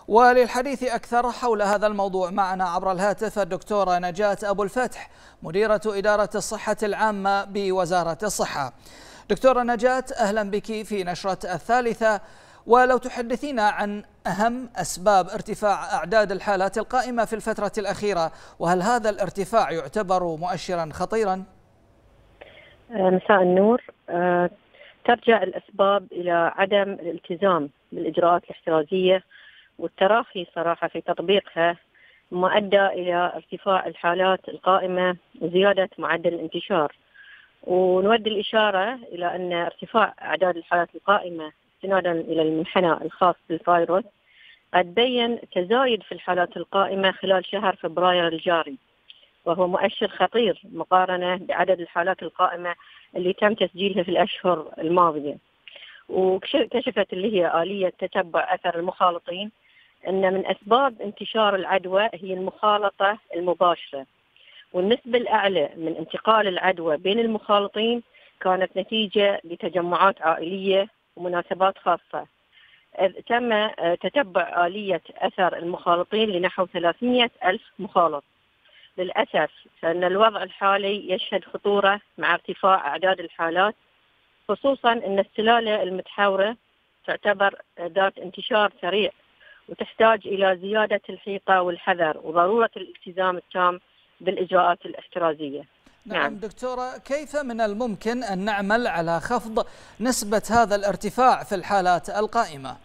وللحديث أكثر حول هذا الموضوع معنا عبر الهاتف الدكتورة نجاة أبو الفتح، مديرة إدارة الصحة العامة بوزارة الصحة. دكتورة نجاة، أهلا بك في نشرة الثالثة، ولو تحدثينا عن أهم أسباب ارتفاع أعداد الحالات القائمة في الفترة الأخيرة، وهل هذا الارتفاع يعتبر مؤشرا خطيرا؟ مساء النور. ترجع الأسباب إلى عدم الالتزام بالإجراءات الاحترازية والتراخي صراحة في تطبيقها، ما أدى إلى ارتفاع الحالات القائمة وزيادة معدل الانتشار. ونود الإشارة إلى أن ارتفاع أعداد الحالات القائمة استنادا إلى المنحنى الخاص بالفيروس قد بين تزايد في الحالات القائمة خلال شهر فبراير الجاري، وهو مؤشر خطير مقارنة بعدد الحالات القائمة اللي تم تسجيلها في الأشهر الماضية. وكشفت اللي هي آلية تتبع أثر المخالطين أن من أسباب انتشار العدوى هي المخالطة المباشرة، والنسبة الأعلى من انتقال العدوى بين المخالطين كانت نتيجة لتجمعات عائلية ومناسبات خاصة. تم تتبع آلية أثر المخالطين لنحو 300 ألف مخالط. للأسف فإن الوضع الحالي يشهد خطورة مع ارتفاع أعداد الحالات، خصوصا أن السلالة المتحورة تعتبر ذات انتشار سريع وتحتاج إلى زيادة الحيطة والحذر وضرورة الالتزام التام بالإجراءات الاحترازية. نعم دكتورة، كيف من الممكن أن نعمل على خفض نسبة هذا الارتفاع في الحالات القائمة؟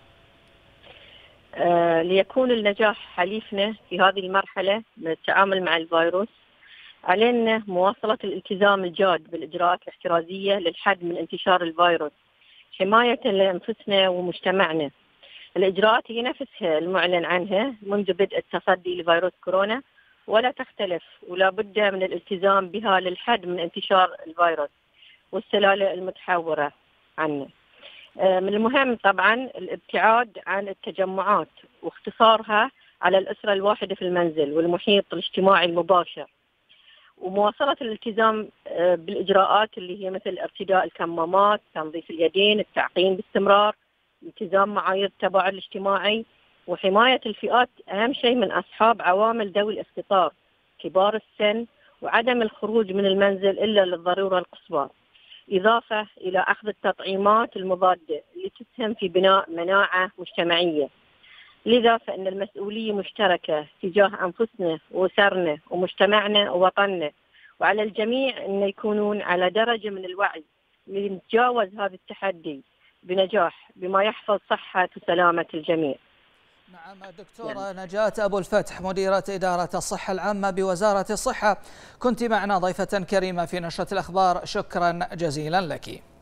ليكون النجاح حليفنا في هذه المرحلة من التعامل مع الفيروس، علينا مواصلة الالتزام الجاد بالإجراءات الاحترازية للحد من انتشار الفيروس حماية لأنفسنا ومجتمعنا. الإجراءات هي نفسها المعلن عنها منذ بدء التصدي لفيروس كورونا ولا تختلف، ولا بد من الالتزام بها للحد من انتشار الفيروس والسلالة المتحورة عنه. من المهم طبعا الابتعاد عن التجمعات واختصارها على الأسرة الواحدة في المنزل والمحيط الاجتماعي المباشر، ومواصلة الالتزام بالإجراءات اللي هي مثل ارتداء الكمامات، تنظيف اليدين، التعقيم باستمرار، التزام معايير التباعد الاجتماعي، وحماية الفئات أهم شيء من أصحاب عوامل ذوي الاختصار كبار السن، وعدم الخروج من المنزل إلا للضرورة القصوى، إضافة إلى أخذ التطعيمات المضادة اللي تسهم في بناء مناعة مجتمعية. لذا فإن المسؤولية مشتركة تجاه أنفسنا وأسرنا ومجتمعنا ووطننا، وعلى الجميع أن يكونون على درجة من الوعي لنتجاوز هذا التحدي بنجاح بما يحفظ صحة وسلامة الجميع. نعم الدكتورة نجاة أبو الفتح، مديرة إدارة الصحة العامة بوزارة الصحة، كنت معنا ضيفة كريمة في نشرة الأخبار، شكرا جزيلا لك.